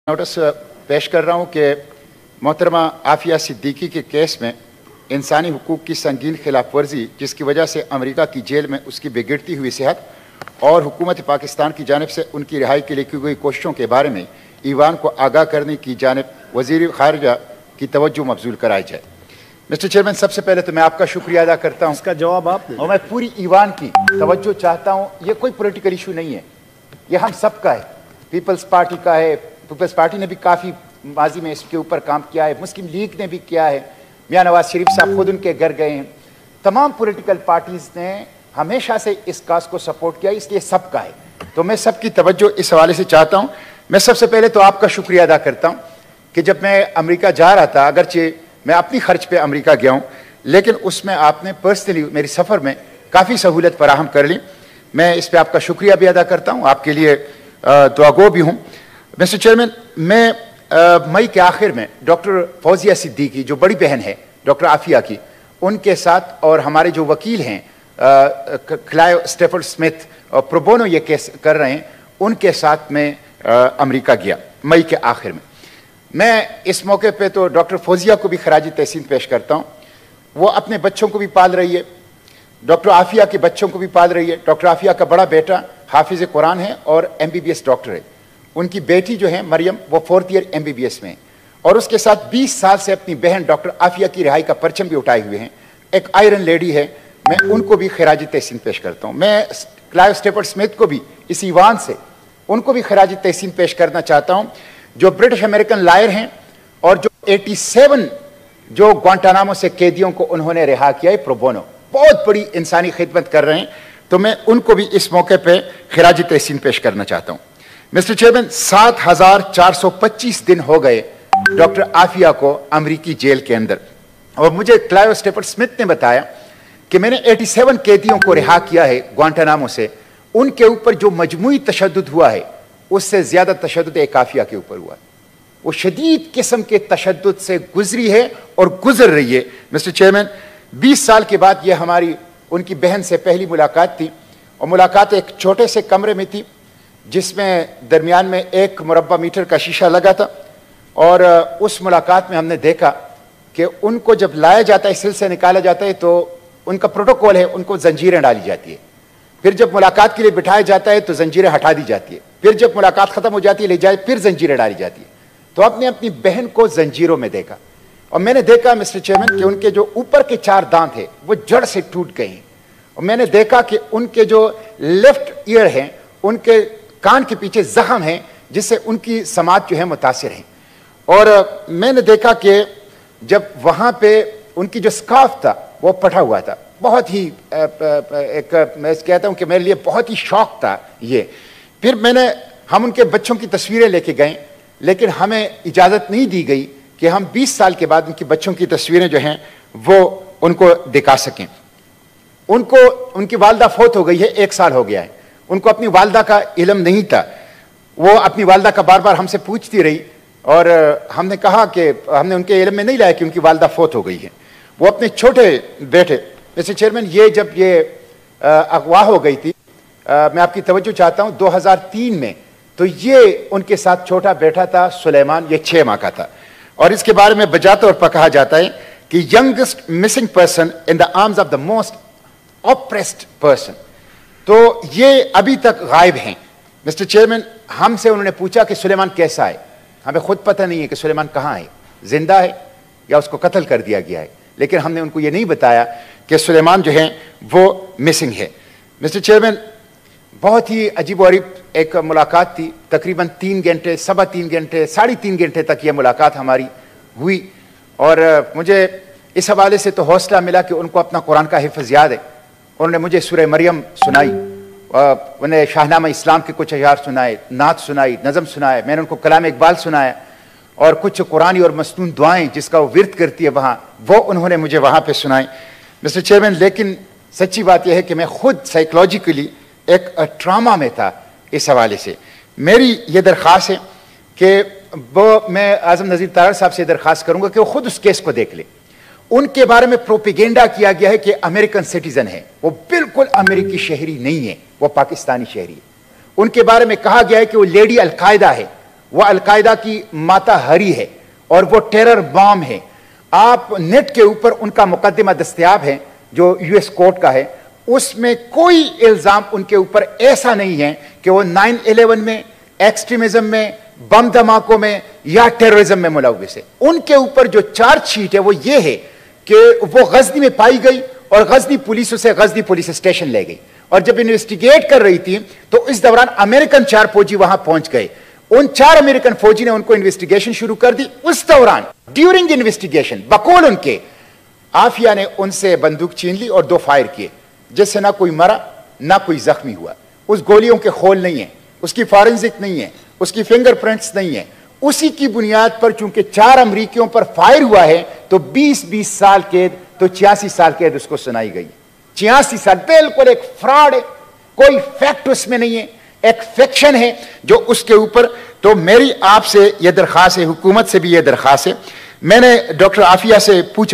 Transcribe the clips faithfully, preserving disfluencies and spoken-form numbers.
Notice पेश कर रहा हूँ कि मोहतरमा आफिया सिद्दीकी के केस में इंसानी हुकूक की संगीन खिलाफ वर्जी जिसकी वजह से अमेरिका की जेल में उसकी बिगड़ती हुई सेहत और हुकूमत पाकिस्तान की जानिब से उनकी रिहाई के लिए की गई कोशिशों के बारे में ईवान को आगाह करने की जानिब वज़ीर ख़ारिजा की तवज्जो मबजूल कराई जाए। मिस्टर चेयरमैन, सबसे पहले तो मैं आपका शुक्रिया अदा करता हूँ। इसका जवाब आप और मैं पूरी ईवान की तवज्जो चाहता हूँ। ये कोई पॉलिटिकल इशू नहीं है, ये हम सब का है, पीपल्स पार्टी का है। पीपल्स पार्टी ने भी काफ़ी माजी में इसके ऊपर काम किया है, मुस्लिम लीग ने भी किया है, मियाँ नवाज शरीफ साहब खुद उनके घर गए हैं। तमाम पॉलिटिकल पार्टीज़ ने हमेशा से इस काज को सपोर्ट किया, इसलिए सबका है। तो मैं सबकी तवज्जो इस हवाले से चाहता हूँ। मैं सबसे पहले तो आपका शुक्रिया अदा करता हूँ कि जब मैं अमेरिका जा रहा था, अगरचे मैं अपनी खर्च पे अमेरिका गया हूँ, लेकिन उसमें आपने पर्सनली मेरी सफ़र में काफ़ी सहूलत फराहम कर ली। मैं इस पर आपका शुक्रिया भी अदा करता हूँ, आपके लिए दुआगो भी हूँ। मिस्टर चेयरमैन, मैं मई के आखिर में डॉक्टर फौजिया सिद्दीकी जो बड़ी बहन है डॉक्टर आफिया की, उनके साथ और हमारे जो वकील हैं क्लाइव स्टेफर्ड स्मिथ और प्रोबोनो ये केस कर रहे हैं, उनके साथ मैं अमेरिका गया मई के आखिर में। मैं इस मौके पे तो डॉक्टर फौजिया को भी खराजी तहसीन पेश करता हूँ। वो अपने बच्चों को भी पाल रही है, डॉक्टर आफिया के बच्चों को भी पाल रही है। डॉक्टर आफिया का बड़ा बेटा हाफिज कुरान है और M B B S doctor है। उनकी बेटी जो है मरियम, वो fourth year M B B S में है और उसके साथ बीस साल से अपनी बहन डॉक्टर आफिया की रिहाई का परचम भी उठाए हुए हैं। एक आयरन लेडी है, मैं उनको भी खराजी तहसीन पेश करता हूँ। मैं क्लाइव स्टेफर्ड स्मिथ को भी इस ईवान से उनको भी खराजी तहसीन पेश करना चाहता हूँ, जो ब्रिटिश अमेरिकन लायर हैं और जो सत्तासी जो ग्वांटानामो से कैदियों को उन्होंने रिहा किया है प्रोबोनो, बहुत बड़ी इंसानी खिदमत कर रहे हैं। तो मैं उनको भी इस मौके पे खराजी तहसीन पेश करना चाहता हूँ। मिस्टर चेयरमैन, सात हजार चार सौ पच्चीस दिन हो गए डॉक्टर आफिया को अमरीकी जेल के अंदर, और मुझे क्लाइव स्टेफर्ड स्मिथ ने बताया कि मैंने सत्तासी कैदियों को रिहा किया है ग्वांटानामो से। उनके ऊपर जो मजमूई तशद्दुद हुआ है, उससे ज्यादा तशद्दुद एक आफिया के ऊपर हुआ है। वो शदीद किस्म के तशद्दुद से गुजरी है और गुजर रही है। मिस्टर चेयरमैन, बीस साल के बाद ये हमारी उनकी बहन से पहली मुलाकात थी, और मुलाकात एक छोटे से कमरे में थी जिसमें दरमियान में एक मुरब्बा मीटर का शीशा लगा था। और उस मुलाकात में हमने देखा कि उनको जब लाया जाता है, सिल से निकाला जाता है, तो उनका प्रोटोकॉल है, उनको जंजीरें डाली जाती है। फिर जब मुलाकात के लिए बिठाया जाता है तो जंजीरें हटा दी जाती है। फिर जब मुलाकात खत्म हो जाती है, ले जाए, फिर जंजीरें डाली जाती है। तो आपने अपनी बहन को जंजीरों में देखा, और मैंने देखा मिस्टर चेयरमैन कि उनके जो ऊपर के चार दांत हैं वो जड़ से टूट गए हैं। और मैंने देखा कि उनके जो लेफ्ट ईयर हैं, उनके कान के पीछे जख्म है, जिससे उनकी समाज जो है मुतासिर है। और मैंने देखा कि जब वहां पे उनकी जो स्कार्फ था वो फटा हुआ था। बहुत ही एक, मैं कहता हूं कि मेरे लिए बहुत ही शौक था ये। फिर मैंने हम उनके बच्चों की तस्वीरें लेके गए, लेकिन हमें इजाजत नहीं दी गई कि हम बीस साल के बाद उनके बच्चों की तस्वीरें जो हैं वो उनको दिखा सकें। उनको उनकी वालदा फौत हो गई है, एक साल हो गया है। उनको अपनी वालदा का इल्म नहीं था। वो अपनी वालदा का बार बार हमसे पूछती रही, और हमने कहा कि हमने उनके इल्म में नहीं लाया कि उनकी वालदा फौत हो गई है। वो अपने छोटे बेटे, मिस्टर चेयरमैन, ये जब ये अगवा हो गई थी, आ, मैं आपकी तवज्जो चाहता हूँ, दो हज़ार तीन में, तो ये उनके साथ छोटा बेटा था सुलेमान, ये छह माह का था। और इसके बारे में बजा तौर पर कहा जाता है कि youngest missing person in the arms of the most oppressed person. तो ये अभी तक गायब हैं। मिस्टर चेयरमैन, हमसे उन्होंने पूछा कि सुलेमान कैसा है। हमें खुद पता नहीं है कि सुलेमान कहाँ है, जिंदा है या उसको कत्ल कर दिया गया है, लेकिन हमने उनको ये नहीं बताया कि सुलेमान जो है वो मिसिंग है। मिस्टर चेयरमैन, बहुत ही अजीब और एक मुलाकात थी। तकरीबन तीन घंटे सवा तीन घंटे साढ़े तीन घंटे तक ये मुलाकात हमारी हुई, और मुझे इस हवाले से तो हौसला मिला कि उनको अपना कुरान का हिफ्ज़ याद है। उन्होंने मुझे सूरह मरियम सुनाई, उन्हें शाहनामा इस्लाम के कुछ अशार सुनाए, नात सुनाई, नज़म सुनाए। मैंने उनको कलाम इकबाल सुनाया, और कुछ कुरानी और मस्तून दुआएं जिसका वो विर्द करती है वहाँ, वो उन्होंने मुझे वहाँ पे सुनाई। मिस्टर चेयरमैन, लेकिन सच्ची बात यह है कि मैं खुद साइकोलॉजिकली एक ट्रामा में था। इस हवाले से मेरी ये दरख्वास्त है कि वो, मैं आज़म नज़ीर तारड़ साहब से दरख्वास्त करूँगा कि वो खुद उस केस को देख ले। उनके बारे में प्रोपेगेंडा किया गया है कि अमेरिकन सिटीजन है, वो बिल्कुल अमेरिकी शहरी नहीं है, वो पाकिस्तानी शहरी है। उनके बारे में कहा गया है कि वो लेडी अलकायदा है, وہ अलकायदा की माता हरी है और वो टेरर बॉम्ब है। आप नेट के ऊपर उनका मुकदमा दस्तयाब है जो यूएस कोर्ट का है, उसमें कोई इल्जाम उनके ऊपर ऐसा नहीं है कि वो नाइन इलेवन में, एक्सट्रीमिज्म में, बम धमाकों में या टेररिज्म में मुलव्विस है। उनके ऊपर जो चार्जशीट है वो ये है कि वो गजनी में पाई गई और गजनी पुलिस उसे गजनी पुलिस स्टेशन ले गई, और जब इन्वेस्टिगेट कर रही थी तो इस दौरान अमेरिकन चार फौजी वहां पहुंच गए। उन चार अमेरिकन फौजी ने उनको इन्वेस्टिगेशन शुरू कर दी। उस दौरान ड्यूरिंग इन्वेस्टिगेशन बकौल उनके आफिया ने उनसे बंदूक छीन ली और दो फायर किए, जिससे ना कोई मरा ना कोई जख्मी हुआ। उस गोलियों के खोल नहीं है, उसकी फॉरेंसिक नहीं है, उसकी फिंगरप्रिंट्स नहीं है। उसी की बुनियाद पर चूंकि चार अमरीकियों पर फायर हुआ है तो बीस बीस साल कैद, तो छियासी साल कैद उसको सुनाई गई। छियासी साल बिल्कुल एक फ्रॉड है, कोई फैक्ट उसमें नहीं है, एक फिक्शन है जो उसके ऊपर। तो मेरी आपसे यह दरखास्त है, हुकूमत से भी यह दरखास्त है। मैंने डॉक्टर आफिया से पूछा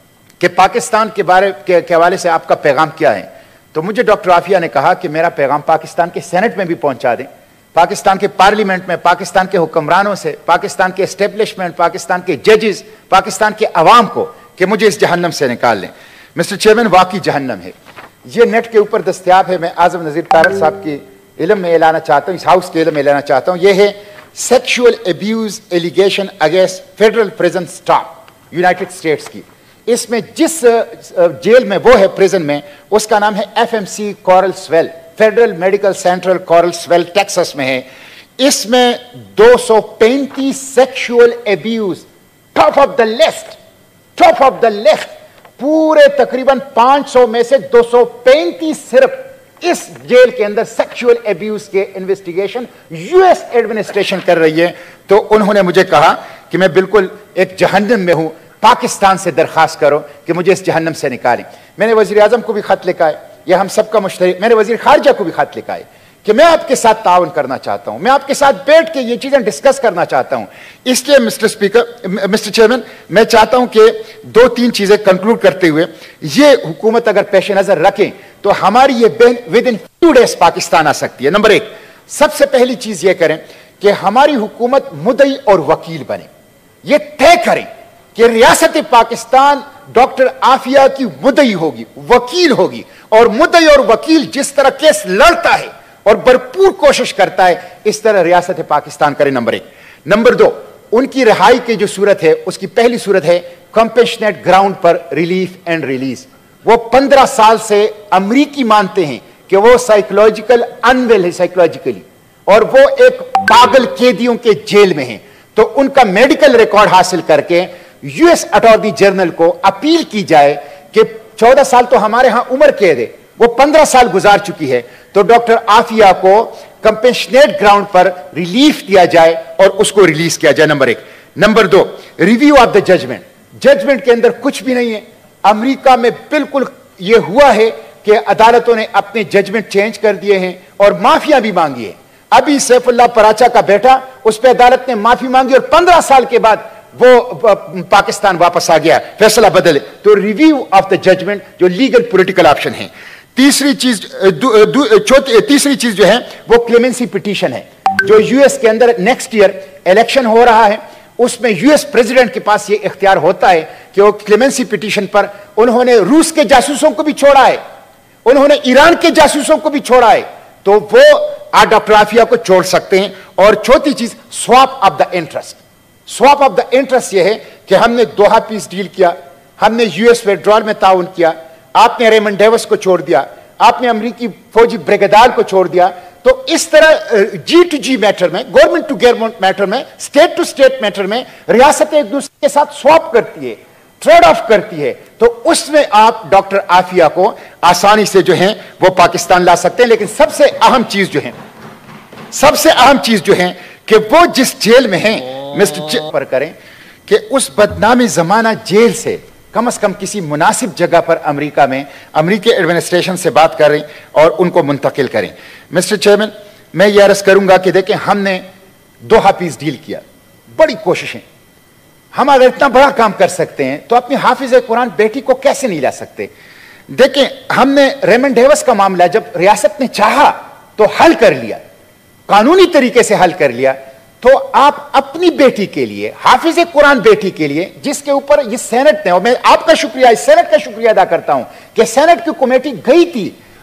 कि पाकिस्तान के बारे के, के हवाले से आपका पैगाम क्या है, तो मुझे डॉक्टर आफिया ने कहा कि मेरा पैगाम पाकिस्तान के सेनेट में भी पहुंचा दें, पाकिस्तान के पार्लियामेंट में, पाकिस्तान के हुक्मरानों से, पाकिस्तान के एस्टेब्लिशमेंट, पाकिस्तान के जजेस, पाकिस्तान के अवाम को, कि मुझे इस जहन्नम से निकाल लें। मिस्टर चेयरमैन, वाकई जहन्नम है, ये नेट के ऊपर दस्तयाब है। मैं आजम नजीर तारड़ साहब की इल्म में लाना चाहता हूँ, इस हाउस के इल्म में लाना चाहता हूँ। ये है sexual abuse allegation against federal prison staff United States की। इसमें जिस जेल में वो है, प्रिजन में, उसका नाम है F M C Carswell, federal medical central Carswell, Texas में है। इसमें दो सौ पैंतीस sexual abuse, top of the list, top of the list. पूरे तकरीबन पांच सौ में से दो सौ पैंतीस सिर्फ इस जेल के अंदर सेक्सुअल एब्यूज के इन्वेस्टिगेशन यूएस एडमिनिस्ट्रेशन कर रही है। तो उन्होंने मुझे कहा कि मैं बिल्कुल एक जहन्नम में हूं, पाकिस्तान से दरखास्त करो कि मुझे इस जहन्नम से निकालें। मैंने वजीर आजम को भी खत लिखा है, यह हम सबका मुश्तरक, मैंने वजीर खारजा को भी खत लिखा है कि मैं आपके साथ ताउन करना चाहता हूं, मैं आपके साथ बैठ के ये चीजें डिस्कस करना चाहता हूं। इसलिए मिस्टर स्पीकर, मिस्टर चेयरमैन, मैं चाहता हूं कि दो तीन चीजें कंक्लूड करते हुए, ये हुकूमत अगर पेश नजर रखें तो हमारी ये बहन within two days Pakistan आ सकती है। नंबर एक, सबसे पहली चीज ये करें कि हमारी हुकूमत मुद्दई और वकील बने, ये तय करें कि रियासत पाकिस्तान डॉक्टर आफिया की मुद्दई होगी, वकील होगी, और मुद्दई और वकील जिस तरह केस लड़ता है और भरपूर कोशिश करता है, इस तरह रियासत पाकिस्तान करे। नंबर एक। नंबर दो, उनकी रिहाई की जो सूरत है, उसकी पहली सूरत है कंपेशनेट ग्राउंड पर रिलीफ एंड रिलीज। वो पंद्रह साल से अमरीकी मानते हैं कि वो साइकोलॉजिकल अनवेल है, साइकोलॉजिकली, और वो एक पागल कैदियों के जेल में है। तो उनका मेडिकल रिकॉर्ड हासिल करके यूएस अटॉर्नी जनरल को अपील की जाए कि चौदह साल तो हमारे यहां उम्र कैद है, वो पंद्रह साल गुजार चुकी है, तो डॉक्टर आफिया को कंपेशनेट ग्राउंड पर रिलीफ दिया जाए और उसको रिलीज किया जाए। नंबर एक। नंबर दो, review of the judgment. Judgment के अंदर कुछ भी नहीं है। अमेरिका में बिल्कुल यह हुआ है कि अदालतों ने अपने जजमेंट चेंज कर दिए हैं और माफिया भी मांगी है। अभी सैफुल्लाह पराचा का बेटा, उस पर अदालत ने माफी मांगी और पंद्रह साल के बाद वो पाकिस्तान वापस आ गया, फैसला बदले। तो रिव्यू ऑफ द जजमेंट जो लीगल पॉलिटिकल ऑप्शन है। तीसरी चीज चौथी तीसरी चीज जो है वो क्लेमेंसी पिटीशन है, जो यूएस के अंदर नेक्स्ट ईयर इलेक्शन हो रहा है, उसमें यूएस प्रेसिडेंट के पास ये इख्तियार होता है कि वो क्लेमेंसी पिटीशन पर, उन्होंने रूस के जासूसों को भी छोड़ा है, उन्होंने ईरान के जासूसों को भी छोड़ा है, तो वो डॉक्टर आफिया को छोड़ सकते हैं। और चौथी चीज, swap of the interest. Swap of the interest ये है कि हमने दोहा पीस डील किया, हमने यूएस विड्रॉल में ताउन किया, आपने रेमंड डेविस को छोड़ दिया, आपने अमेरिकी फौजी ब्रिगेडार को छोड़ दिया। तो इस तरह जी टू जी मैटर में, गवर्नमेंट टू गवर्नमेंट मैटर में, स्टेट टू स्टेट मैटर में रियासतें एक दूसरे के साथ स्वैप करती है, ट्रेड ऑफ करती है। तो उसमें आप डॉक्टर आफिया को आसानी से जो है वो पाकिस्तान ला सकते हैं। लेकिन सबसे अहम चीज जो है, सबसे अहम चीज जो है कि वो जिस जेल में है, मिस्टर पर करें कि उस बदनामी जमाना जेल से कम से कम किसी मुनासिब जगह पर अमेरिका में अमेरिकी एडमिनिस्ट्रेशन से बात करें और उनको मुंतकिल करें। मिस्टर चेयरमैन, मैं ये अर्ज करूंगा कि देखें, हमने दोहा पीस डील किया, बड़ी कोशिशें, हम अगर इतना बड़ा काम कर सकते हैं तो अपनी हाफिज कुरान बेटी को कैसे नहीं ला सकते। देखें, हमने रेमंड डेविस का मामला जब रियासत ने चाहा तो हल कर लिया, कानूनी तरीके से हल कर लिया। तो आप अपनी बेटी के लिए, हाफिज कुरान बेटी के लिए, जिसके ऊपर ये सेनेट ने, और मैं आपका शुक्रिया, इस सेनेट का शुक्रिया अदा करता हूं कि सेनेट की कमेटी गई थी,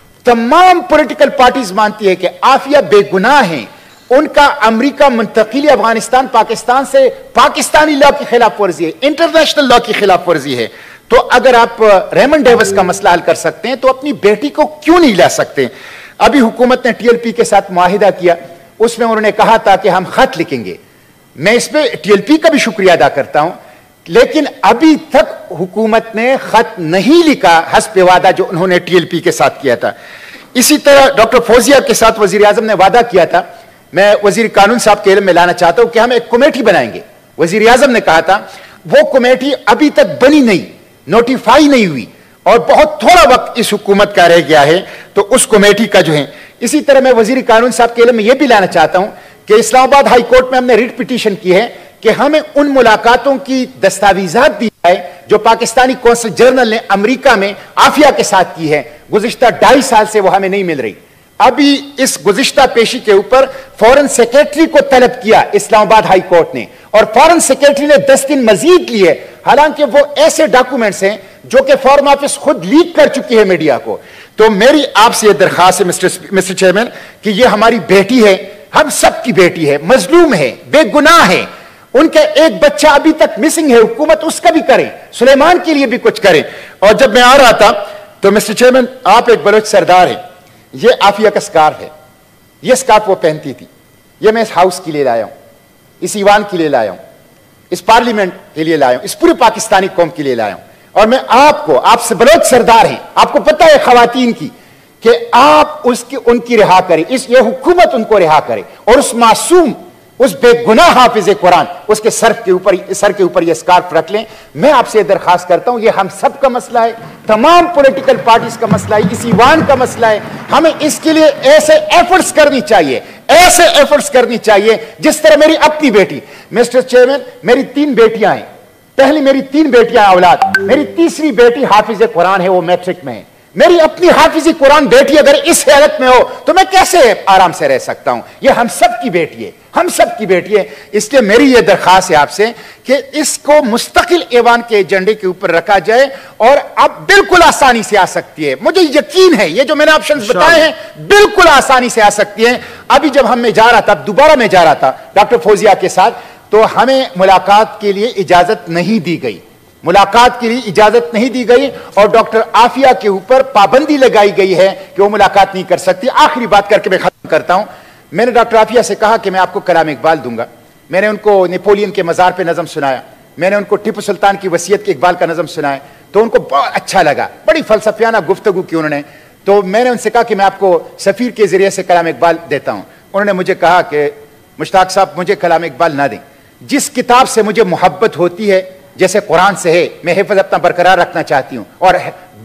तमाम पॉलिटिकल पार्टीज मानती है कि आफिया बेगुनाह हैं, उनका अमेरिका मुंतकिली अफगानिस्तान पाकिस्तान से पाकिस्तानी लॉ की खिलाफ वर्जी है, इंटरनेशनल लॉ की खिलाफ वर्जी है। तो अगर आप रेमंड डेविस का मसला हल कर सकते हैं तो अपनी बेटी को क्यों नहीं ला सकते? अभी हुकूमत ने टीएलपी के साथ मुआहिदा किया, उसमें उन्होंने कहा था कि हम खत लिखेंगे। मैं इस पे टीएलपी का भी शुक्रिया अदा करता हूं, लेकिन अभी तक हुकूमत ने खत नहीं लिखा हस्ब वादा जो उन्होंने टीएलपी के साथ किया था। इसी तरह डॉक्टर फौजिया के साथ वजीर आजम ने वादा किया था, मैं वजीर कानून साहब के इल्म में लाना चाहता हूं कि हम एक कमेटी बनाएंगे। वजीर आजम ने कहा था वो कमेटी अभी तक बनी नहीं, नोटिफाई नहीं हुई, और बहुत थोड़ा वक्त इस हुकूमत का रह गया है, तो उस कमेटी का जो है। इसी तरह मैं वजीर कानून साहब के इल्म में यह भी लाना चाहता हूं कि इस्लामाबाद हाई कोर्ट में हमने रिट पिटीशन की है कि हमें उन मुलाकातों की दस्तावेजात दी जाए जो पाकिस्तानी कौंसल जनरल ने अमेरिका में आफिया के साथ की है। गुज़िश्ता ढाई साल से वो हमें नहीं मिल रही। अभी इस गुज़िश्ता पेशी के ऊपर फॉरेन सेक्रेटरी को तलब किया इस्लामाबाद हाई कोर्ट ने, और फॉरेन सेक्रेटरी ने दस दिन मजीद लिए, हालांकि वो ऐसे डॉक्यूमेंट्स हैं जो कि फॉरेन ऑफिस खुद लीक कर चुकी है मीडिया को। तो मेरी आपसे यह दरखास्त है मिस्टर मिस्टर चेयरमैन कि ये हमारी बेटी है, हम सब की बेटी है, मजलूम है, बेगुनाह है, उनका एक बच्चा अभी तक मिसिंग है, हुकूमत उसका भी करे, सुलेमान के लिए भी कुछ करे। और जब मैं आ रहा था तो मिस्टर चेयरमैन, आप एक बलोच सरदार है, ये आफिया का स्कार्फ है, ये स्कार्फ वो पहनती थी, ये मैं इस हाउस के लिए लाया हूं, इस ईवान के लिए लाया हूं, इस पार्लियामेंट के लिए लाया हूं, इस पूरी पाकिस्तानी कौम के लिए लाया हूं। और मैं आपको, आपसे बलोच सरदार हैं, आपको पता है खवातीन की, कि आप उसकी उनकी रिहा करें, इस ये हुकूमत उनको रिहा करे, और उस मासूम, उस बेगुनाह हाफिज कुरान, उसके सर के ऊपर सर के ऊपर ये स्कार्फ रख लें। मैं आपसे दरखास्त करता हूं, ये हम सब का मसला है, तमाम पॉलिटिकल पार्टीज का मसला है, इस ईवान का मसला है। हमें इसके लिए ऐसे एफर्ट्स करनी चाहिए, ऐसे एफर्ट्स करनी चाहिए जिस तरह मेरी अपनी बेटी, मिस्टर चेयरमैन, मेरी तीन बेटियां हैं, पहली मेरी तीन बेटियां औलाद, मेरी तीसरी बेटी हाफिज कुरान है, वो मैट्रिक में है। मेरी अपनी हाफिज कुरान बेटी अगर इस हालत में हो तो मैं कैसे आराम से रह सकता हूं? ये हम सब की बेटी है, हम सब की बेटी है। इसलिए मेरी यह दरखास्त है आपसे कि इसको मुस्तकिल ऐवान के एजेंडे के ऊपर रखा जाए, और अब बिल्कुल आसानी से आ सकती है, मुझे यकीन है, ये जो मैंने ऑप्शंस बताए हैं बिल्कुल आसानी से आ सकती है। अभी जब हम मैं जा रहा था, दोबारा मैं जा रहा था डॉक्टर फौजिया के साथ, तो हमें मुलाकात के लिए इजाजत नहीं दी गई, मुलाकात के लिए इजाजत नहीं दी गई, और डॉक्टर आफिया के ऊपर पाबंदी लगाई गई है कि वो मुलाकात नहीं कर सकती। आखिरी बात करके मैं खत्म करता हूं। मैंने डॉक्टर आफिया से कहा कि मैं आपको कलाम इकबाल दूंगा। मैंने उनको नेपोलियन के मजार पे नज़म सुनाया, मैंने उनको टीपू सुल्तान की वसीयत के इकबाल का नज़म सुनाया, तो उनको बहुत अच्छा लगा, बड़ी फलसफियाना गुफ्तगू की उन्होंने। तो मैंने उनसे कहा कि मैं आपको सफ़ीर के जरिए से कलाम इकबाल देता हूं। उन्होंने मुझे कहा कि मुश्ताक साहब, मुझे कलाम इकबाल ना दें, जिस किताब से मुझे मोहब्बत होती है, जैसे कुरान से है, मैं हिफ्ज़ अपना बरकरार रखना चाहती हूं। और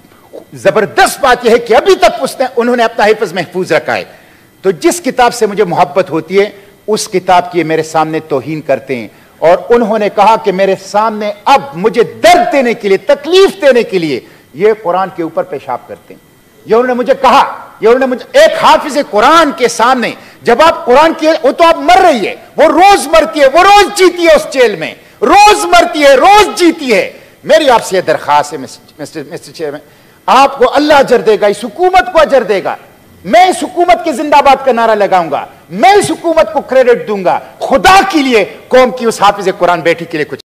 जबरदस्त बात यह है कि अभी तक उसने उन्होंने अपना हिफ्ज़ महफूज रखा है। तो जिस किताब से मुझे मोहब्बत होती है उस किताब की मेरे सामने तौहीन करते हैं, और उन्होंने कहा कि मेरे सामने अब मुझे दर्द देने के लिए, तकलीफ देने के लिए ये कुरान के ऊपर पेशाब करते हैं। ये उन्होंने मुझे कहा, ये उन्होंने मुझे, एक हाफिज कुरान के सामने जब आप कुरान की, वो तो आप मर रही है, वो रोज मरती है, वो रोज जीती है उस जेल में, रोज मरती है, रोज जीती है। मेरी आपसे यह दरखास्त है मिस्टर मिस्टर चेयरमैन, आपको अल्लाह अजर देगा, इस हुकूमत को अजर देगा। मैं इस हुकूमत के जिंदाबाद का नारा लगाऊंगा, मैं इस हुकूमत को क्रेडिट दूंगा। खुदा के लिए कौम की उस हाफिज कुरान बेटी के लिए कुछ